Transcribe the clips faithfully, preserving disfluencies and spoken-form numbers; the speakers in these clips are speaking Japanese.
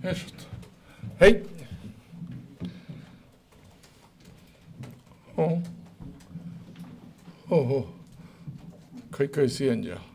よいしょと。はい。おおお。開会すやんじゃ。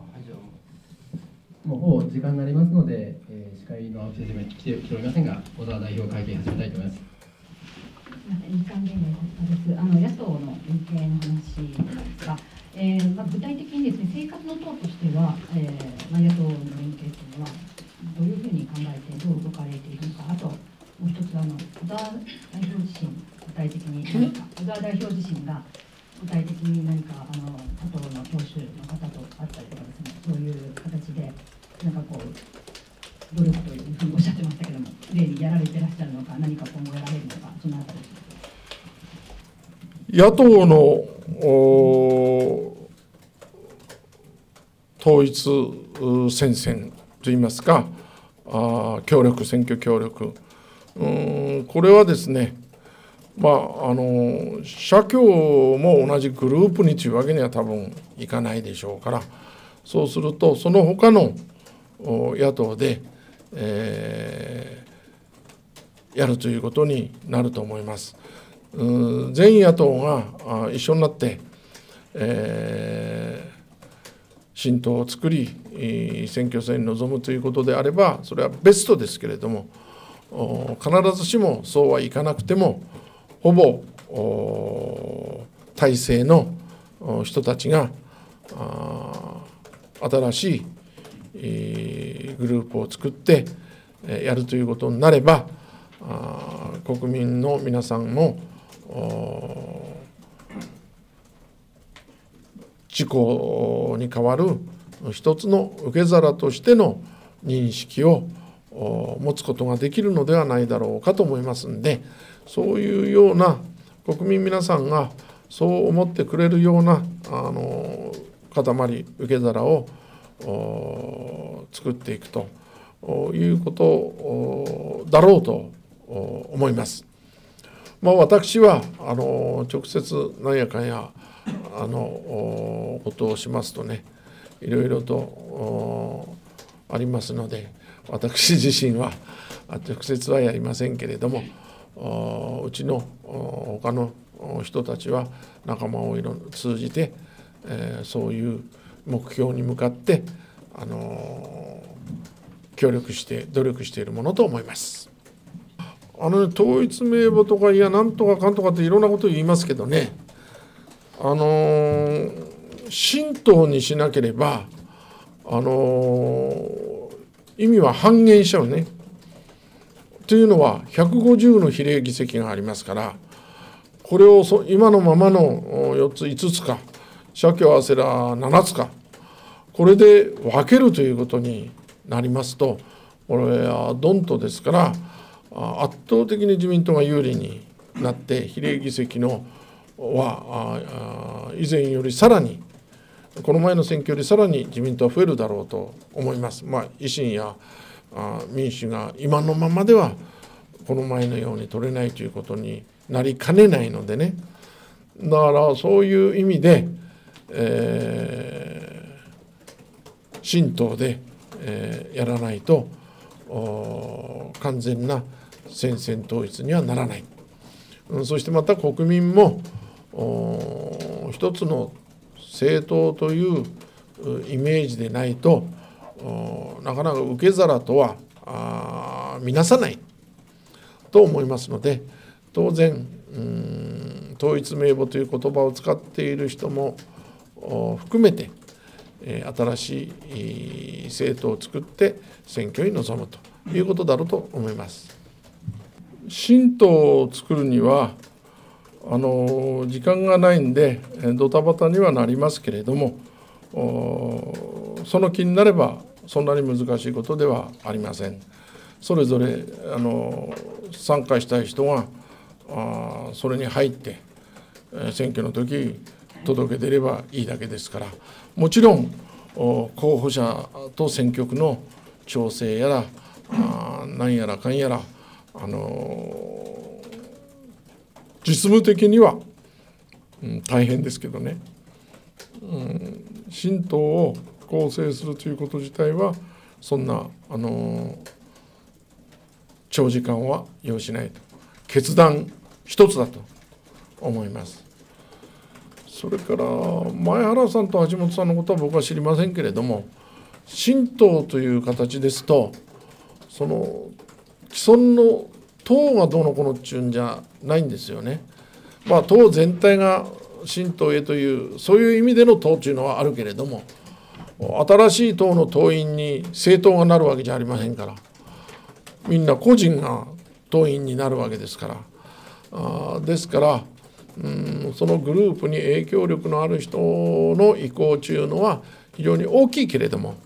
もうほぼ時間になりますので、えー、司会の青木先生も来てきておりませんが、小沢代表会見始めたいと思います。 日韓連盟です。あの野党の連携の話ですが、えーまあ、具体的にですね、生活の党としては、えーまあ、野党の連携というのはどういうふうに考えてどう動かれているのか、あともう一つあの小沢代表自身具体的に何か小沢代表自身が具体的に何かあの他党の党首の方とあったりとかですね、そういう形でなんかこう努力というふうにおっしゃってましたけども、すでにやられてらっしゃるのか、何か今後やられるのか、そのあたりです。 野党の統一戦線といいますか、あ協力、選挙協力、うんこれはですね、まあ、あの社協も同じグループにというわけには多分いかないでしょうから、そうすると、その他の野党で、えー、やるということになると思います。全野党が一緒になって、えー、新党を作り、選挙戦に臨むということであれば、それはベストですけれども、必ずしもそうはいかなくても、ほぼ体制の人たちが新しいグループを作ってやるということになれば、国民の皆さんも自公に代わる一つの受け皿としての認識を持つことができるのではないだろうかと思いますので、そういうような国民皆さんがそう思ってくれるようなあの塊受け皿を作っていくということだろうと思います。まあ、私はあの直接なんやかんやあのことをしますとね、いろいろとありますので、私自身は直接はやりませんけれども、うちの他の人たちは仲間を通じて、えー、そういう目標に向かってあの協力して努力しているものと思います。あの、ね、統一名簿とかいやなんとかかんとかっていろんなことを言いますけどね、あのー、新党にしなければ、あのー、意味は半減しちゃうね。というのはひゃくごじゅうの比例議席がありますから、これをそ今のままのよっついつつか、社協合わせらななつか、これで分けるということになりますと、これはドンとですから圧倒的に自民党が有利になって、比例議席のは以前よりさらに、この前の選挙よりさらに自民党は増えるだろうと思います。まあ、維新や民主が今のままではこの前のように取れないということになりかねないのでね、だからそういう意味で、えー、新党で、えー、やらないと完全な戦線統一にはならない。そしてまた国民も一つの政党というイメージでないとなかなか受け皿とは見なさないと思いますので、当然うん統一名簿という言葉を使っている人も含めて新しい政党を作って選挙に臨むということだろうと思います。新党を作るにはあの時間がないんでドタバタにはなりますけれども、その気になればそんなに難しいことではありません。それぞれあの参加したい人があそれに入って選挙の時届け出ればいいだけですから、もちろん候補者と選挙区の調整やらあなんやらかんやらあの実務的には、うん、大変ですけどね、うん、新党を構成するということ自体はそんなあの長時間は要しないと、決断一つだと思います。それから前原さんと橋本さんのことは僕は知りませんけれども、新党という形ですと、その既存の党がどうのこうのっていうんじゃないんですよね。まあ党全体が新党へというそういう意味での党というのはあるけれども、新しい党の党員に政党がなるわけじゃありませんから、みんな個人が党員になるわけですから、あですからうんそのグループに影響力のある人の意向というのは非常に大きいけれども、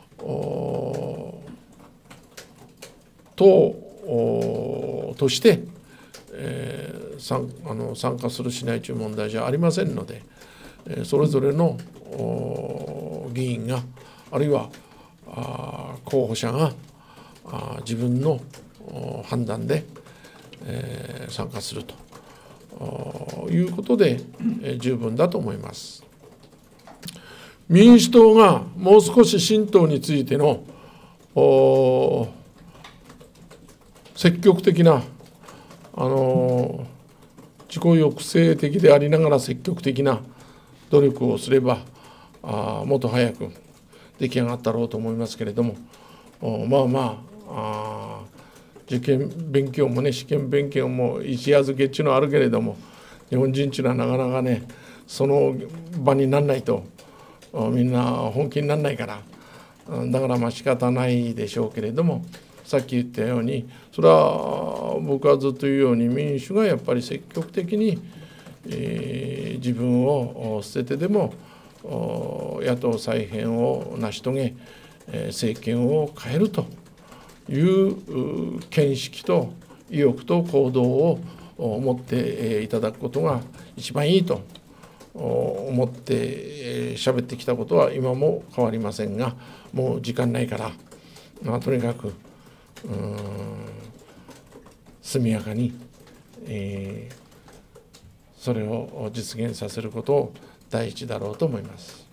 党として、えー、参, あの参加するしないという問題じゃありませんので、えー、それぞれの議員があるいはあ候補者があ自分の判断で、えー、参加するということで、えー、十分だと思います。民主党がもう少し新党についての積極的なあの自己抑制的でありながら積極的な努力をすればあもっと早く出来上がったろうと思いますけれども、まあまあ、あ受験勉強もね試験勉強も一夜漬けっていうのはあるけれども、日本人っていうのはなかなかねその場にならないとみんな本気にならないから、だからまあ仕方ないでしょうけれども、さっき言ったようにそれは僕はずっと言うように民主がやっぱり積極的に、えー、自分を捨ててでも野党再編を成し遂げ政権を変えるという見識と意欲と行動を持っていただくことが一番いいと思って喋ってきたことは今も変わりませんが、もう時間ないから、まあ、とにかくうーん速やかに、えー、それを実現させることを第一だろうと思います。